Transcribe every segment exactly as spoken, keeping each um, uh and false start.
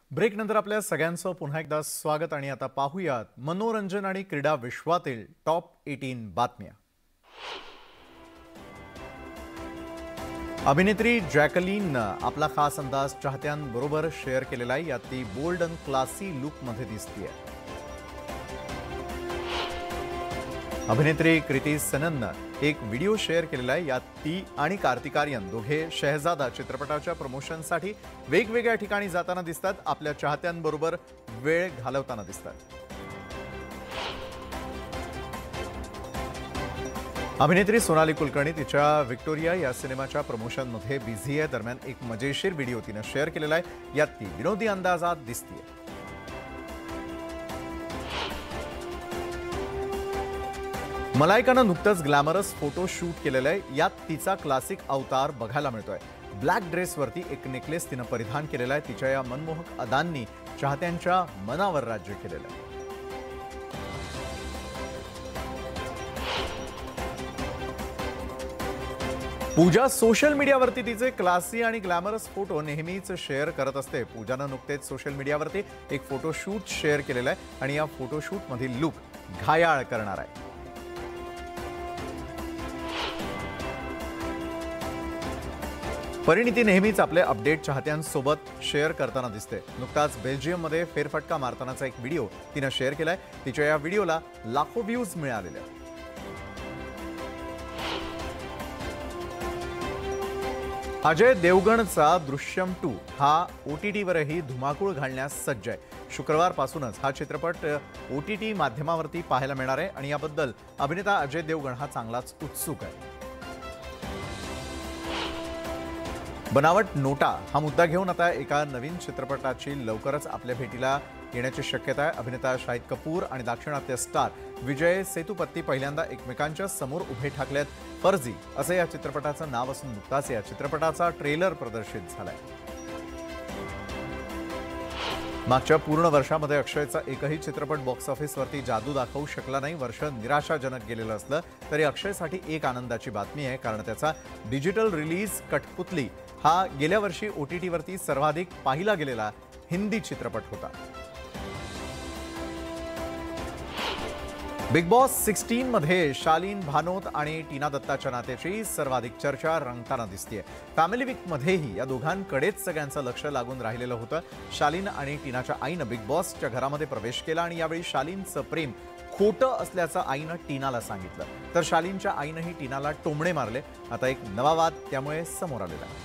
Break नंतर आपल्या सगळ्यांचं पुन्हा एकदा स्वागत आणि आता पाहूयात मनोरंजन आणि क्रीडा विश्वातील टॉप अठरा बातम्या। अभिनेत्री जॅकलीन आपला खास अंदाज चाहत्यांबरोबर शेअर केलेला आहे। यात ती बोल्ड आणि क्लासी लुक मध्ये दिसतेय। अभिनेत्री कृती सनननं एक व्हिडिओ शेअर केलेला आहे। यात ती आणि कार्तिक आर्यन दोघे शहजादा चित्रपटाच्या प्रमोशनसाठी वेगवेगळ्या ठिकाणी जाताना दिसतात, आपल्या चाहत्यांबरोबर वेळ घालवताना दिसतात। अभिनेत्री सोनाली कुलकर्णी तिच्या विक्टोरिया या सिनेमाच्या प्रमोशनमध्ये बिझी आहे। दरम्यान एक मजेशीर व्हिडिओ तिने शेअर केलेला आहे। यात ती विनोदी अंदाजात दिसतेय। मलायकानं नुकतंच ग्लॅमरस फोटो शूट केलेला आहे। यात तिचा क्लासिक अवतार बघायला मिळतोय। ब्लॅक ड्रेसवरती एक नेकलेस तिनं परिधान केलेला आहे। तिच्या या मनमोहक अदांनी चाहत्यांच्या मनावर राज्य केलेलं आहे। पूजा सोशल मीडियावरती तिचे क्लासी आणि ग्लॅमरस फोटो नेहमीच शेअर करत असते। पूजानं नुकतेच सोशल मीडियावरती एक फोटोशूट शेअर केलेला आहे आणि या फोटोशूट मधील लुक घायाळ करणार आहे। परिणीती नेहमीच आपले अपडेट चाहत्यांसोबत शेअर करताना दिसते। नुकताच बेल्जियममध्ये फेरफटका मारतानाचा एक व्हिडिओ तिने शेअर केलाय। तिच्या या व्हिडिओला लाखो व्ह्यूज मिळालेले आहेत। अजय देवगणचा दृश्यम टू हा ओटीटीवरही धुमाकूळ घालण्यास सज्ज आहे। शुक्रवारपासूनच हा चित्रपट ओटीटी माध्यमावरती पाहायला मिळणार आहे आणि याबद्दल अभिनेता अजय देवगण हा चांगलाच उत्सुक आहे। बनावट नोटा हा मुद्दा घेऊन आता एका नवीन चित्रपटाची लवकरच आपल्या भेटीला येण्याची शक्यता आहे। अभिनेता शाहिद कपूर आणि दाक्षिणात्य स्टार विजय सेतुपती पहिल्यांदा एकमेकांच्या समोर उभे ठाकलेत। फर्जी असं या चित्रपटाचं नाव असून नुकताच या चित्रपटाचा ट्रेलर प्रदर्शित झालाय। मागच्या पूर्ण वर्षामध्ये अक्षयचा एकही चित्रपट बॉक्स ऑफिसवरती जादू दाखवू शकला नाही। वर्ष निराशाजनक गेलेलं असलं तरी अक्षयसाठी एक आनंदाची बातमी आहे, कारण त्याचा डिजिटल रिलीज कठपुतली हा गेल्या वर्षी ओटीटीवरती सर्वाधिक पाहिला गेलेला हिंदी चित्रपट होता। बिग बॉस सोळा मध्ये शालीन भानोत आणि टीना दत्ताच्या नात्याची सर्वाधिक चर्चा रंगताना दिसतेय। फॅमिली वीक मध्येही या दोघांकडेच सगळ्यांचं लक्ष लागून राहिलेलं होतं। शालीन आणि टीनाच्या आईनं बिग बॉसच्या घरामध्ये प्रवेश केला आणि यावेळी शालीनचं प्रेम खोटं असल्याचं आईनं टीनाला सांगितलं, तर शालीनच्या आईनंही टीनाला टोमणे मारले। आता एक नवा वाद त्यामुळे समोर आलेला आहे।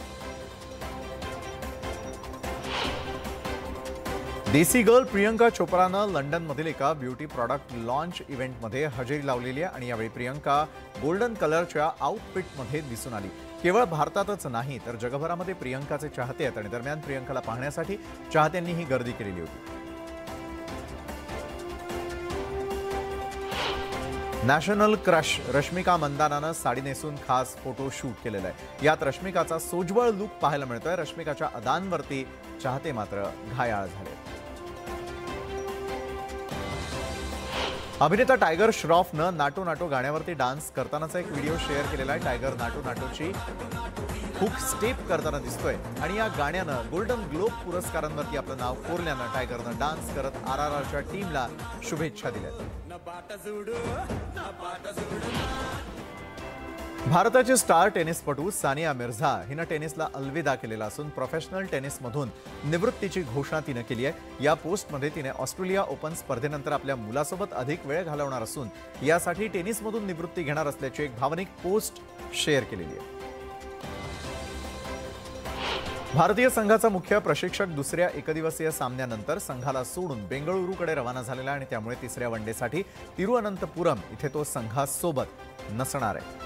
देसी गर्ल प्रियंका चोप्रानं लंडनमधील एका ब्युटी प्रॉडक्ट लॉन्च इव्हेंटमध्ये हजेरी लावलेली आहे आणि यावेळी प्रियंका गोल्डन कलरच्या आउटफिटमध्ये दिसून आली। केवळ भारतातच नाही तर जगभरामध्ये प्रियंकाचे चाहते आहेत आणि दरम्यान प्रियंकाला पाहण्यासाठी चाहत्यांनीही गर्दी केलेली होती। नॅशनल क्रश रश्मिका मंदानानं साडी नेसून खास फोटो शूट केलेला आहे। यात रश्मिकाचा सोज्वळ लुक पाहायला मिळतोय। रश्मिकाच्या अदांवरती चाहते मात्र घायाळ झाले। अभिनेता टायगर श्रॉफनं नाटो नाटो गाण्यावरती डान्स करतानाचा एक व्हिडिओ शेअर केलेला आहे। टायगर नाटो नाटोची हुक स्टेप करताना दिसतोय आणि या गाण्यानं गोल्डन ग्लोब पुरस्कारांवरती आपलं नाव कोरल्यानं टायगरनं डान्स करत आर आर आरच्या टीमला शुभेच्छा दिल्या। भारताची स्टार टेनिसपटू सानिया मिर्झा हिनं टेनिसला अलविदा केलेला असून प्रोफेशनल टेनिसमधून निवृत्तीची घोषणा तिनं केली आहे। या पोस्टमध्ये तिने ऑस्ट्रेलिया ओपन स्पर्धेनंतर आपल्या मुलासोबत अधिक वेळ घालवणार असून यासाठी टेनिसमधून निवृत्ती घेणार असल्याची एक भावनिक पोस्ट शेअर केलेली आहे। भारतीय संघाचा मुख्य प्रशिक्षक दुसऱ्या एकदिवसीय सामन्यानंतर संघाला सोडून बेंगळुरूकडे रवाना झालेला आणि त्यामुळे तिसऱ्या वनडेसाठी तिरुअनंतपुरम इथे तो संघासोबत नसणार आहे।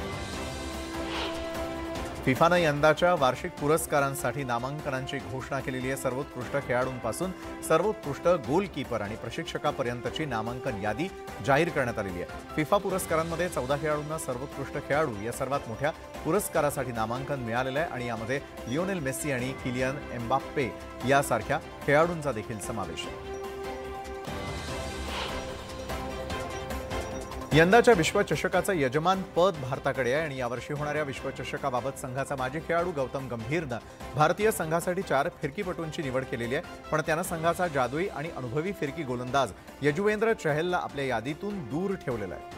फिफानं यंदाच्या वार्षिक पुरस्कारांसाठी नामांकनांची घोषणा केलेली आहे। सर्वोत्कृष्ट खेळाडूंपासून सर्वोत्कृष्ट गोलकीपर आणि प्रशिक्षकापर्यंतची नामांकन यादी जाहीर करण्यात आलेली आहे। फिफा पुरस्कारांमध्ये चौदा खेळाडूंना सर्वोत्कृष्ट खेळाडू या सर्वात मोठ्या पुरस्कारासाठी नामांकन मिळालेलं आहे आणि यामध्ये लिओनेल मेस्सी आणि किलियन एम्बाप्पे यासारख्या खेळाडूंचा देखील समावेश आहे। यंदाच्या विश्वचषकाचं यजमान पद भारताकडे आहे आणि यावर्षी होणाऱ्या विश्वचषकाबाबत संघाचा माजी खेळाडू गौतम गंभीरनं भारतीय संघासाठी चार फिरकीपटूंची निवड केलेली आहे, पण त्यानं संघाचा जादुई आणि अनुभवी फिरकी गोलंदाज यजुवेंद्र चहलला आपल्या यादीतून दूर ठेवलेला आहे.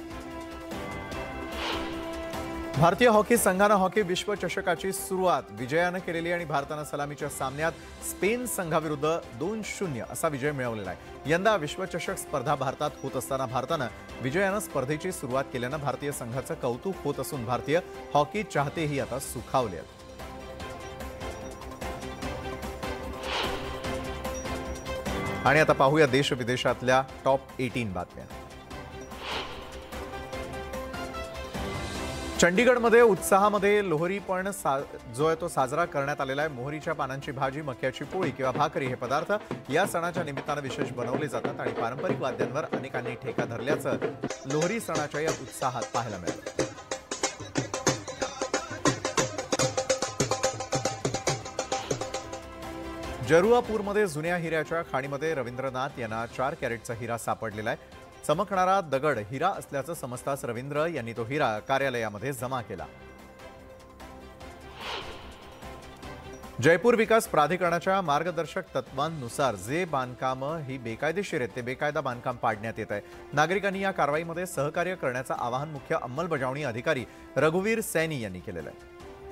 भारतीय हॉकी संघानं हॉकी विश्वचषकाची सुरुवात विजयानं केलेली आणि भारतानं सलामीच्या सामन्यात स्पेन संघाविरुद्ध दोन शून्य असा विजय मिळवलेला आहे. यंदा विश्वचषक स्पर्धा भारतात होत असताना भारतानं विजयानं स्पर्धेची सुरुवात केल्यानं भारतीय संघाचं कौतुक होत असून भारतीय हॉकी चाहतेही आता सुखावले आहेत. आणि आता पाहूया देश विदेशातल्या टॉप अठरा बातम्या. चंडीगडमध्ये उत्साहामध्ये लोहरी पण जो आहे तो साजरा करण्यात आलेला आहे. मोहरीच्या पानांची भाजी, मक्याची पोळी किंवा भाकरी हे पदार्थ या सणाच्या निमित्तानं विशेष बनवले जातात आणि पारंपरिक वाद्यांवर अनेकांनी ठेका धरल्याचं लोहरी सणाच्या या उत्साहात पाहायला मिळालं. जरुआपूरमध्ये जुन्या हिऱ्याच्या खाणीमध्ये रवींद्रनाथ यांना चार कॅरेटचा हिरा सापडलेला आहे. चमकणारा दगड हिरा असल्याचं समजताच रवींद्र यांनी तो हिरा कार्यालयामध्ये जमा केला. जयपूर विकास प्राधिकरणाच्या मार्गदर्शक तत्वांनुसार जे बांधकाम ही बेकायदेशीर आहेत ते बेकायदा बांधकाम पाडण्यात येत आहे. नागरिकांनी या कारवाईमध्ये सहकार्य करण्याचं आवाहन मुख्य अंमलबजावणी अधिकारी रघुवीर सैनी यांनी केलेलं आहे.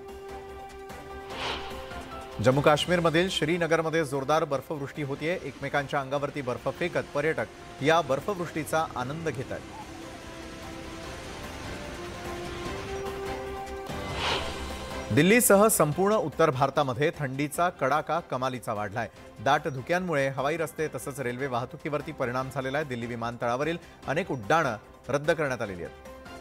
जम्मू काश्मीरमधील श्रीनगरमध्ये जोरदार बर्फवृष्टी होतीये. एकमेकांच्या अंगावरती बर्फ फेकत पर्यटक या बर्फवृष्टीचा आनंद घेत आहेत. दिल्लीसह संपूर्ण उत्तर भारतामध्ये थंडीचा कडाका कमालीचा वाढलाय. दाट धुक्यांमुळे हवाई रस्ते तसंच रेल्वे वाहतुकीवरती परिणाम झालेला आहे. दिल्ली विमानतळावरील अनेक उड्डाणं रद्द करण्यात आलेली आहेत.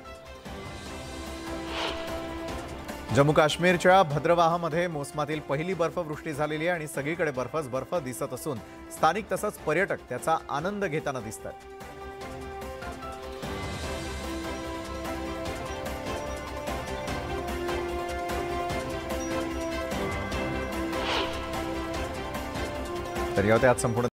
जम्मू काश्मीरच्या भद्रवाहमध्ये मोसमातील पहिली बर्फवृष्टी झालेली आहे आणि सगळीकडे बर्फच बर्फ दिसत असून स्थानिक तसंच पर्यटक त्याचा आनंद घेताना दिसतात. तर या होत्या आज संपूर्ण